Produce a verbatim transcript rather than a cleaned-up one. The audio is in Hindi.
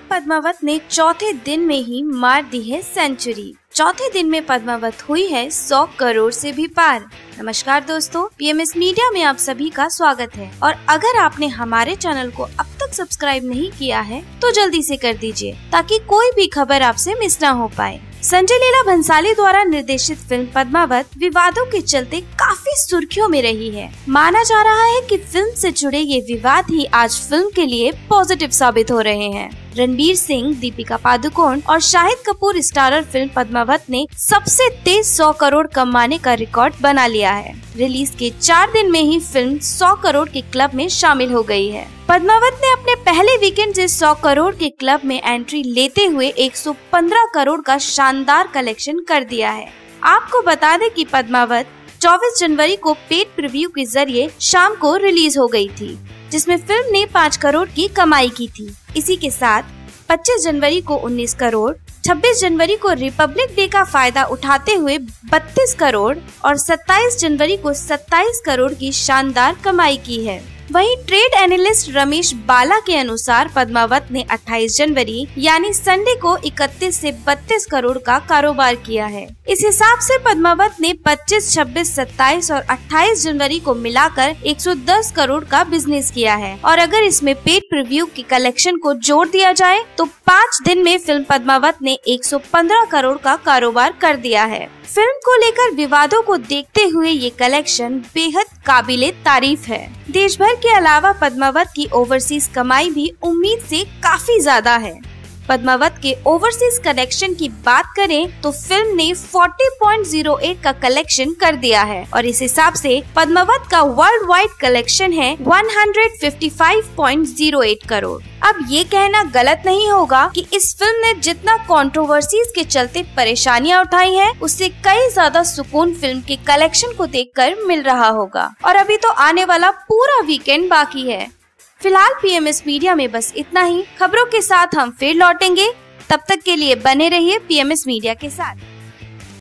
पद्मावत ने चौथे दिन में ही मार दी है सेंचुरी। चौथे दिन में पद्मावत हुई है सौ करोड़ से भी पार। नमस्कार दोस्तों, पीएमएस मीडिया में आप सभी का स्वागत है। और अगर आपने हमारे चैनल को अब तक सब्सक्राइब नहीं किया है तो जल्दी से कर दीजिए ताकि कोई भी खबर आपसे मिस न हो पाए। संजय लीला भंसाली द्वारा निर्देशित फिल्म पद्मावत विवादों के चलते काफी सुर्खियों में रही है। माना जा रहा है कि फिल्म से जुड़े ये विवाद ही आज फिल्म के लिए पॉजिटिव साबित हो रहे हैं। रणबीर सिंह, दीपिका पादुकोण और शाहिद कपूर स्टारर फिल्म पद्मावत ने सबसे तेज सौ करोड़ कमाने का रिकॉर्ड बना लिया है। रिलीज के चार दिन में ही फिल्म सौ करोड़ के क्लब में शामिल हो गई है। पद्मावत ने अपने पहले वीकेंड से सौ करोड़ के क्लब में एंट्री लेते हुए एक सौ पंद्रह करोड़ का शानदार कलेक्शन कर दिया है। आपको बता दें कि पद्मावत चौबीस जनवरी को पेड प्रीव्यू के जरिए शाम को रिलीज हो गई थी, जिसमें फिल्म ने पाँच करोड़ की कमाई की थी। इसी के साथ पच्चीस जनवरी को उन्नीस करोड़, छब्बीस जनवरी को रिपब्लिक डे का फायदा उठाते हुए बत्तीस करोड़ और सत्ताईस जनवरी को सत्ताईस करोड़ की शानदार कमाई की है। वहीं ट्रेड एनालिस्ट रमेश बाला के अनुसार पद्मावत ने अट्ठाईस जनवरी यानी संडे को इकतीस से बत्तीस करोड़ का कारोबार किया है। इस हिसाब से पद्मावत ने पच्चीस, छब्बीस, सत्ताईस और अट्ठाईस जनवरी को मिलाकर एक सौ दस करोड़ का बिजनेस किया है। और अगर इसमें पेड प्रीव्यू की कलेक्शन को जोड़ दिया जाए तो पाँच दिन में फिल्म पद्मावत ने एक सौ पंद्रह करोड़ का कारोबार कर दिया है। फिल्म को लेकर विवादों को देखते हुए ये कलेक्शन बेहद काबिले तारीफ है। देश भर के अलावा पद्मावत की ओवरसीज कमाई भी उम्मीद से काफी ज्यादा है। पद्मावत के ओवरसीज कलेक्शन की बात करें तो फिल्म ने चालीस पॉइंट शून्य आठ का कलेक्शन कर दिया है और इस हिसाब से पद्मावत का वर्ल्ड वाइड कलेक्शन है एक सौ पचपन पॉइंट शून्य आठ करोड़। अब ये कहना गलत नहीं होगा कि इस फिल्म ने जितना कंट्रोवर्सीज के चलते परेशानियां उठाई हैं, उससे कई ज्यादा सुकून फिल्म के कलेक्शन को देखकर मिल रहा होगा। और अभी तो आने वाला पूरा वीकेंड बाकी है। फिलहाल पीएमएस मीडिया में बस इतना ही। खबरों के साथ हम फिर लौटेंगे, तब तक के लिए बने रहिए पीएमएस मीडिया के साथ।